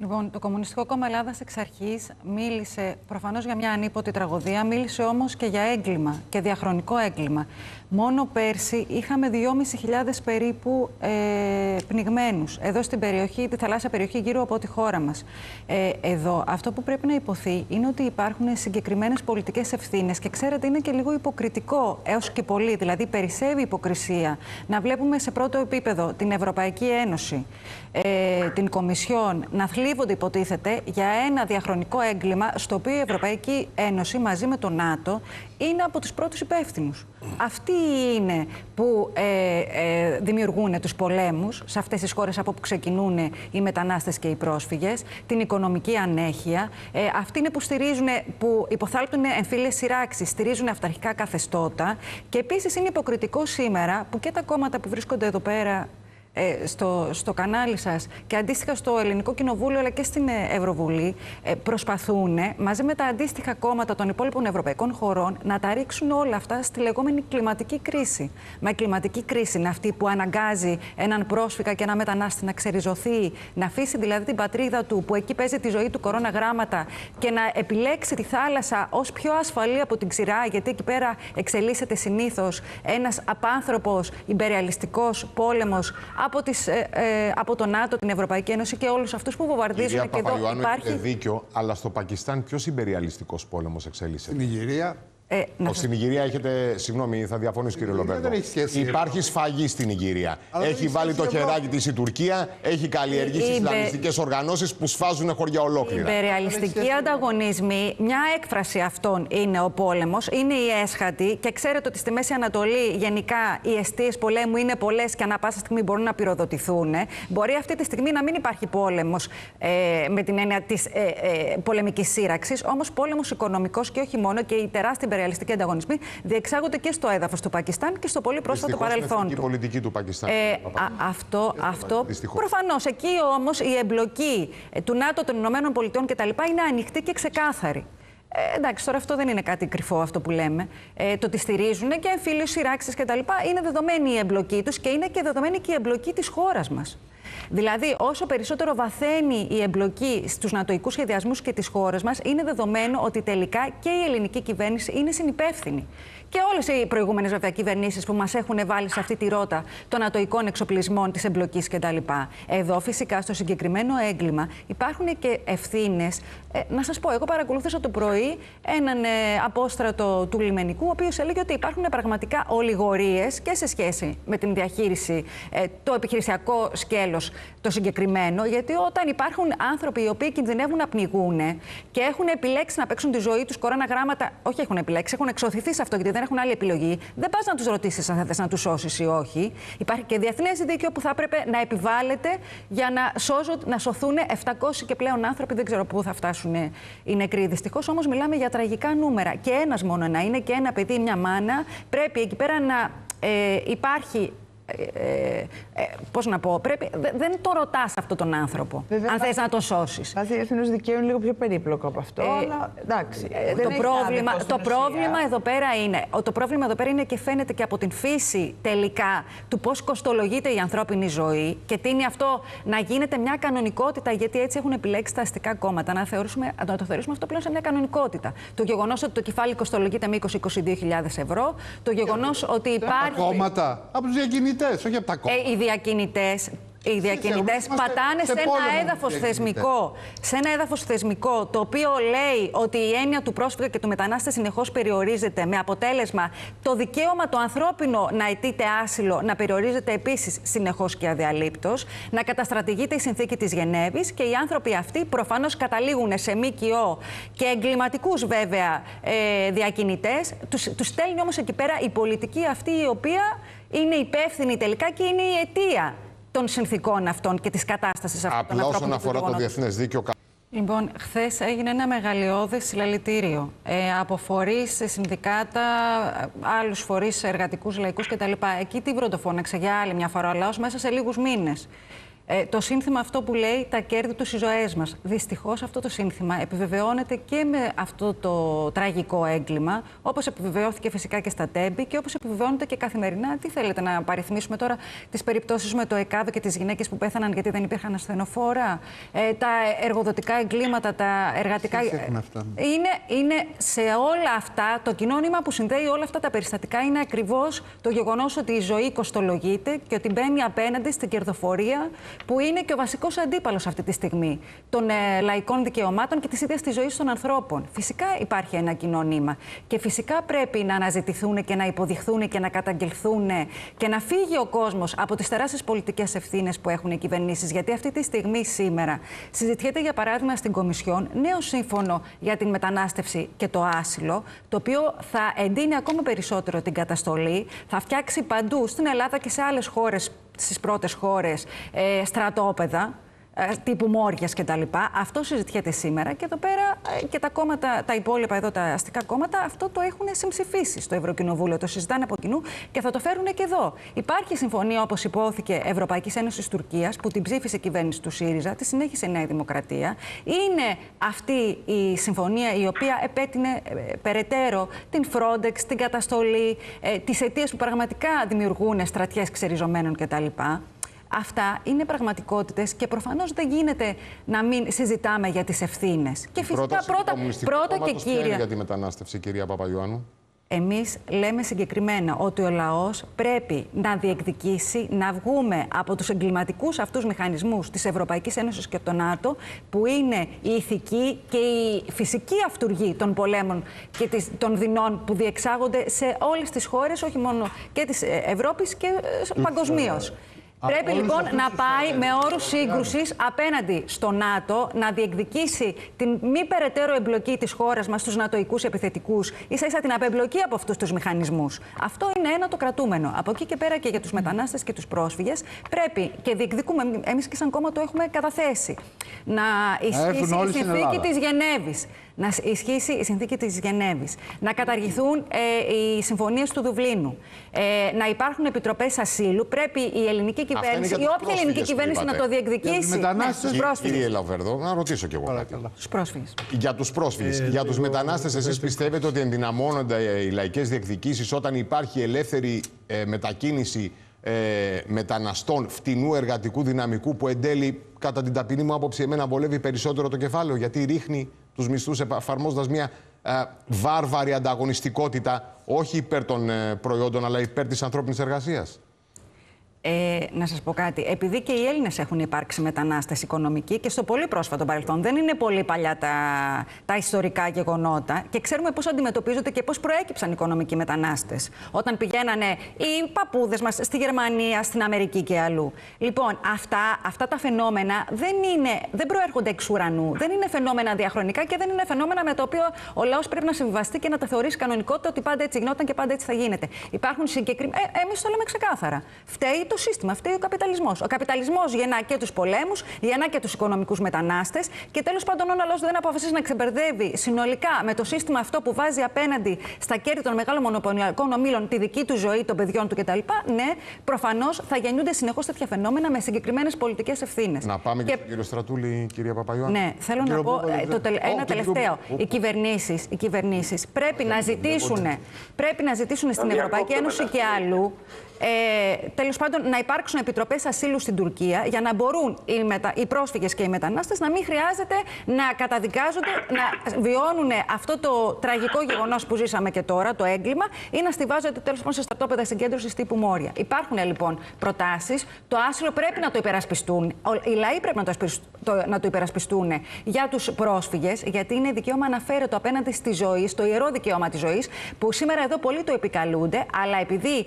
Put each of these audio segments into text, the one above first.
Λοιπόν, το Κομμουνιστικό Κόμμα Ελλάδας εξ αρχής μίλησε προφανώς για μια ανίποτη τραγωδία, μίλησε όμως και για έγκλημα και διαχρονικό έγκλημα. Μόνο πέρσι είχαμε 2.500 περίπου πνιγμένους εδώ στην περιοχή, τη θαλάσσια περιοχή γύρω από τη χώρα μας. Εδώ αυτό που πρέπει να υποθεί είναι ότι υπάρχουν συγκεκριμένες πολιτικές ευθύνες και ξέρετε είναι και λίγο υποκριτικό έως και πολύ, δηλαδή περισσεύει υποκρισία να βλέπουμε σε πρώτο επίπεδο την Ευρωπαϊκή Ένωση, την Κομισιόν να θλίβονται υποτίθεται για ένα διαχρονικό έγκλημα στο οποίο η Ευρωπαϊκή Ένωση μαζί με το ΝΑΤΟ είναι από τους πρώτους υπεύθυνους. Αυτοί είναι που δημιουργούν τους πολέμους σε αυτές τις χώρες από που ξεκινούν οι μετανάστες και οι πρόσφυγες, την οικονομική ανέχεια. Αυτοί είναι που στηρίζουν, που υποθάλπτουν εμφύλιες σειράξεις, στηρίζουν αυταρχικά καθεστώτα. Και επίσης είναι υποκριτικό σήμερα που και τα κόμματα που βρίσκονται εδώ πέρα στο κανάλι σας και αντίστοιχα στο Ελληνικό Κοινοβούλιο αλλά και στην Ευρωβουλή προσπαθούν μαζί με τα αντίστοιχα κόμματα των υπόλοιπων ευρωπαϊκών χωρών να τα ρίξουν όλα αυτά στη λεγόμενη κλιματική κρίση. Μα η κλιματική κρίση είναι αυτή που αναγκάζει έναν πρόσφυγα και ένα μετανάστη να ξεριζωθεί, να αφήσει δηλαδή την πατρίδα του που εκεί παίζει τη ζωή του κορώνα γράμματα και να επιλέξει τη θάλασσα ως πιο ασφαλή από την ξηρά, γιατί εκεί πέρα εξελίσσεται συνήθως ένας απάνθρωπος ιμπεριαλιστικός πόλεμος από το ΝΑΤΟ, την Ευρωπαϊκή Ένωση και όλους αυτούς που βομβαρδίζουν. Και εδώ υπάρχει δίκιο, αλλά στο Πακιστάν ποιος ιμπεριαλιστικός πόλεμος εξέλισσεται? Στην Ιγυρία. Στην Ιγυρία έχετε, συγγνώμη, θα διαφωνήσω κύριε Λομπέρδο. Υπάρχει σφαγή στην Ιγυρία. Έχει βάλει το χεράκι της η Τουρκία, έχει καλλιεργήσει ισλαμιστικές οργανώσεις που σφάζουν χωριά ολόκληρα. Οι υπεριαλιστικοί ανταγωνισμοί, μια έκφραση αυτών είναι ο πόλεμος, είναι η έσχατη και ξέρετε ότι στη Μέση Ανατολή γενικά οι εστίες πολέμου είναι πολλές και ανά πάσα στιγμή μπορούν να πυροδοτηθούν. Μπορεί αυτή τη στιγμή να μην υπάρχει πόλεμος με την έννοια της πολεμικής σύραξης, όμως πόλεμος οικονομικός και όχι μόνο, και οι τεράστιοι υπεριαλιστικοί ανταγωνισμοί διεξάγονται και στο έδαφος του Πακιστάν και στο πολύ πρόσφατο παρελθόν. Η πολιτική του Πακιστάν. Αυτό προφανώς. Εκεί όμως η εμπλοκή του ΝΑΤΟ, των Ηνωμένων Πολιτειών κτλ. Είναι ανοιχτή και ξεκάθαρη. Εντάξει, τώρα αυτό δεν είναι κάτι κρυφό αυτό που λέμε. Το ότι στηρίζουν και εμφύλιους σειράξεις κτλ. Είναι δεδομένη η εμπλοκή τους και είναι και δεδομένη και η εμπλοκή της χώρας μας. Δηλαδή, όσο περισσότερο βαθαίνει η εμπλοκή στους νατοικούς σχεδιασμούς και της χώρας μας, είναι δεδομένο ότι τελικά και η ελληνική κυβέρνηση είναι συνυπεύθυνη. Και όλες οι προηγούμενες βέβαια κυβερνήσεις που μας έχουν βάλει σε αυτή τη ρότα των νατοικών εξοπλισμών, της εμπλοκής κτλ. Εδώ, φυσικά, στο συγκεκριμένο έγκλημα υπάρχουν και ευθύνες. Να σας πω, εγώ παρακολούθησα το πρωί έναν απόστρατο του λιμενικού, ο οποίος έλεγε ότι υπάρχουν πραγματικά ολιγορίες και σε σχέση με την διαχείριση, το επιχειρησιακό σκέλος το συγκεκριμένο, γιατί όταν υπάρχουν άνθρωποι οι οποίοι κινδυνεύουν να πνιγούν και έχουν επιλέξει να παίξουν τη ζωή τους κορώνα γράμματα, όχι έχουν επιλέξει, έχουν εξωθηθεί σε αυτό γιατί δεν έχουν άλλη επιλογή, δεν πας να τους ρωτήσεις αν θα θες να τους σώσεις ή όχι. Υπάρχει και διεθνές δίκαιο που θα έπρεπε να επιβάλλεται για να σωθούν 700 και πλέον άνθρωποι. Δεν ξέρω πού θα φτάσουν οι νεκροί. Δυστυχώς όμως μιλάμε για τραγικά νούμερα. Και ένας μόνο να είναι, και ένα παιδί, μια μάνα, πρέπει εκεί πέρα να υπάρχει. Πώς να πω, δεν το ρωτάς αυτόν τον άνθρωπο, βέβαια, αν θες να τον σώσεις. Βάσει διεθνούς δικαίου είναι λίγο πιο περίπλοκο από αυτό, αλλά εντάξει. Το πρόβλημα εδώ πέρα είναι και φαίνεται και από την φύση τελικά του πώς κοστολογείται η ανθρώπινη ζωή και τείνει αυτό να γίνεται μια κανονικότητα, γιατί έτσι έχουν επιλέξει τα αστικά κόμματα να το θεωρήσουμε αυτό πλέον σε μια κανονικότητα. Το γεγονός ότι το κεφάλι κοστολογείται με 20-22.000 ευρώ, το γεγονός ότι υπάρχει. Τα κόμματα, από τους διακινητές. Όχι από τα κόμματα. Οι διακινητές πατάνε σε ένα έδαφος θεσμικό, το οποίο λέει ότι η έννοια του πρόσφυγα και του μετανάστε συνεχώς περιορίζεται, με αποτέλεσμα το δικαίωμα το ανθρώπινο να αιτείται άσυλο να περιορίζεται επίσης συνεχώς και αδιαλείπτως, να καταστρατηγείται η συνθήκη της Γενέβης και οι άνθρωποι αυτοί προφανώς καταλήγουν σε ΜΚΟ και εγκληματικούς βέβαια διακινητές. Τους στέλνει όμως εκεί πέρα η πολιτική αυτή, η οποία είναι υπεύθυνη τελικά και είναι η αιτία των συνθηκών αυτών και της κατάστασης αυτών. Απλά όσον αφορά το διεθνές δίκαιο. Λοιπόν, χθες έγινε ένα μεγαλειώδες συλλαλητήριο από φορείς, συνδικάτα, άλλους φορείς, εργατικούς, λαϊκούς κτλ. Εκεί τι βροντοφώναξε για άλλη μια φορά ο λαός μέσα σε λίγους μήνες. Το σύνθημα αυτό που λέει τα κέρδη τους οι ζωές μας. Δυστυχώς αυτό το σύνθημα επιβεβαιώνεται και με αυτό το τραγικό έγκλημα, όπως επιβεβαιώθηκε φυσικά και στα Τέμπη και όπως επιβεβαιώνεται και καθημερινά. Τι θέλετε να παριθμίσουμε τώρα, τις περιπτώσεις με το ΕΚΑΒ και τις γυναίκες που πέθαναν γιατί δεν υπήρχαν ασθενοφόρα, τα εργοδοτικά εγκλήματα, τα εργατικά. Είναι σε όλα αυτά, το κοινό νήμα που συνδέει όλα αυτά τα περιστατικά είναι ακριβώς το γεγονός ότι η ζωή κοστολογείται και ότι μπαίνει απέναντι στην κερδοφορία, που είναι και ο βασικός αντίπαλος αυτή τη στιγμή των λαϊκών δικαιωμάτων και της ίδιας της ζωής των ανθρώπων. Φυσικά υπάρχει ένα κοινό νήμα και φυσικά πρέπει να αναζητηθούν και να υποδειχθούν και να καταγγελθούν και να φύγει ο κόσμος από τις τεράστιες πολιτικές ευθύνες που έχουν οι κυβερνήσεις. Γιατί αυτή τη στιγμή σήμερα συζητιέται, για παράδειγμα, στην Κομισιόν νέο σύμφωνο για την μετανάστευση και το άσυλο, το οποίο θα εντείνει ακόμα περισσότερο την καταστολή, θα φτιάξει παντού στην Ελλάδα και σε άλλες χώρες, στις πρώτες χώρες, στρατόπεδα τύπου Μόριας κτλ. Αυτό συζητιέται σήμερα και εδώ πέρα και τα κόμματα, τα υπόλοιπα εδώ, τα αστικά κόμματα, αυτό το έχουν συμψηφίσει στο Ευρωκοινοβούλιο. Το συζητάνε από κοινού και θα το φέρουν και εδώ. Υπάρχει συμφωνία, όπως υπόθηκε, Ευρωπαϊκής Ένωσης Τουρκίας, που την ψήφισε η κυβέρνηση του ΣΥΡΙΖΑ, τη συνέχισε η Νέα Δημοκρατία. Είναι αυτή η συμφωνία η οποία επέτεινε περαιτέρω την Frontex, την καταστολή, τις αιτίες που πραγματικά δημιουργούν στρατιές ξεριζωμένων κτλ. Αυτά είναι πραγματικότητες και προφανώς δεν γίνεται να μην συζητάμε για τις ευθύνες. Και φυσικά πρώτα και κύρια. Για τη μετανάστευση, κυρία Παπαϊωάννου. Εμείς λέμε συγκεκριμένα ότι ο λαός πρέπει να διεκδικήσει, να βγούμε από τους εγκληματικούς αυτούς μηχανισμούς της Ευρωπαϊκής Ένωσης και των ΝΑΤΟ, που είναι η ηθική και η φυσική αυτουργή των πολέμων και των δεινών που διεξάγονται σε όλες τις χώρες, όχι μόνο και της Ευρώπης και παγκοσμίως. Πρέπει λοιπόν να πάει με όρους σύγκρουσης απέναντι στο ΝΑΤΟ, να διεκδικήσει την μη περαιτέρω εμπλοκή της χώρας μας στους νατοικούς επιθετικούς, ίσα-ίσα την απεμπλοκή από αυτούς τους μηχανισμούς. Αυτό είναι ένα το κρατούμενο. Από εκεί και πέρα και για τους μετανάστες και τους πρόσφυγες πρέπει και διεκδικούμε, εμείς και σαν κόμμα το έχουμε καταθέσει, να ισχύσει η συνθήκη της Γενέβης. Να ισχύσει η συνθήκη της Γενέβης, να καταργηθούν οι συμφωνίες του Δουβλίνου, να υπάρχουν επιτροπές ασύλου. Πρέπει η ελληνική κυβέρνηση, η όποια ελληνική κυβέρνηση να το διεκδικήσει. Κύριε Λαβέρδο, να ρωτήσω κι εγώ κάτι. Τους πρόσφυγες. Για τους πρόσφυγες. Για τους μετανάστες, εσείς πιστεύετε ότι ενδυναμώνονται οι λαϊκές διεκδικήσεις όταν υπάρχει ελεύθερη μετακίνηση μεταναστών φτηνού εργατικού δυναμικού, που εν τέλει, κατά την ταπεινή μου άποψη, εμένα βολεύει περισσότερο το κεφάλαιο, γιατί ρίχνει τους μισθούς εφαρμόζοντας μια βάρβαρη ανταγωνιστικότητα, όχι υπέρ των προϊόντων, αλλά υπέρ της ανθρώπινης εργασίας. Να σας πω κάτι. Επειδή και οι Έλληνες έχουν υπάρξει μετανάστες οικονομικοί και στο πολύ πρόσφατο παρελθόν, δεν είναι πολύ παλιά τα ιστορικά γεγονότα και ξέρουμε πώς αντιμετωπίζονται και πώς προέκυψαν οι οικονομικοί μετανάστες όταν πηγαίνανε οι παππούδες μας στη Γερμανία, στην Αμερική και αλλού. Λοιπόν, αυτά τα φαινόμενα δεν προέρχονται εξ ουρανού, δεν είναι φαινόμενα διαχρονικά και δεν είναι φαινόμενα με τα οποία ο λαός πρέπει να συμβιβαστεί και να τα θεωρήσει κανονικότητα, ότι πάντα έτσι γινόταν και πάντα έτσι θα γίνεται. Υπάρχουν συγκεκριμένα. Εμείς το λέμε ξεκάθαρα. Φταίει το σύστημα, φταίει ο καπιταλισμός. Ο καπιταλισμός γεννά και τους πολέμους, γεννά και τους οικονομικούς μετανάστες και τέλος πάντων, ο λαός δεν αποφασίσει να ξεμπερδεύει συνολικά με το σύστημα αυτό που βάζει απέναντι στα κέρδη των μεγάλων μονοπωλιακών ομίλων τη δική του ζωή, των παιδιών του κτλ. Ναι, προφανώς θα γεννιούνται συνεχώς τέτοια φαινόμενα με συγκεκριμένες πολιτικές ευθύνες. Να πάμε και στον κύριο Στρατούλη, κυρία Παπαϊωάννου. Ναι, θέλω να πω ένα τελευταίο. Οι κυβερνήσεις πρέπει να ζητήσουν στην Ευρωπαϊκή Ένωση και αλλού. Τέλος πάντων, να υπάρξουν επιτροπές ασύλου στην Τουρκία για να μπορούν οι πρόσφυγες και οι μετανάστες να μην χρειάζεται να καταδικάζονται, να βιώνουν αυτό το τραγικό γεγονός που ζήσαμε και τώρα, το έγκλημα, ή να στιβάζονται τέλος πάντων σε στρατόπεδα συγκέντρωσης τύπου Μόρια. Υπάρχουν λοιπόν προτάσεις. Το άσυλο πρέπει να το υπερασπιστούν. Οι λαοί πρέπει να το υπερασπιστούν για τους πρόσφυγες, γιατί είναι δικαίωμα αναφέρετο απέναντι στη ζωή, στο ιερό δικαίωμα της ζωής, που σήμερα εδώ πολλοί το επικαλούνται, αλλά επειδή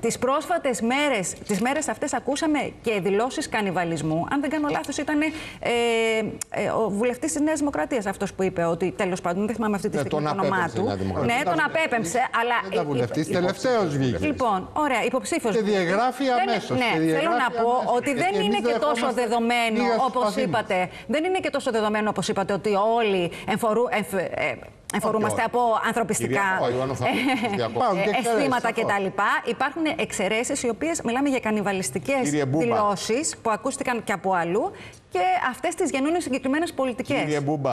τις μέρες αυτές ακούσαμε και δηλώσεις κανιβαλισμού. Αν δεν κάνω λάθος, ήταν ο βουλευτής της Νέας Δημοκρατίας αυτός που είπε ότι τέλος πάντων, δεν θυμάμαι αυτή τη στιγμή το όνομά του. Ναι, τον απέπεμψε, αλλά. Ήταν βουλευτής, τελευταίος βγήκε. Λοιπόν, ωραία, υποψήφιος. Και διαγράφει αμέσως. Ναι, θέλω να πω ότι δεν είναι και τόσο δεδομένο όπως είπατε. Δεν είναι και τόσο δεδομένο όπως είπατε ότι όλοι εφορούμαστε από ανθρωπιστικά αισθήματα κτλ. Υπάρχουν εξαιρέσεις οι οποίες μιλάμε για κανιβαλιστικές δηλώσεις που ακούστηκαν και από αλλού και αυτές τις γεννούν συγκεκριμένες πολιτικές.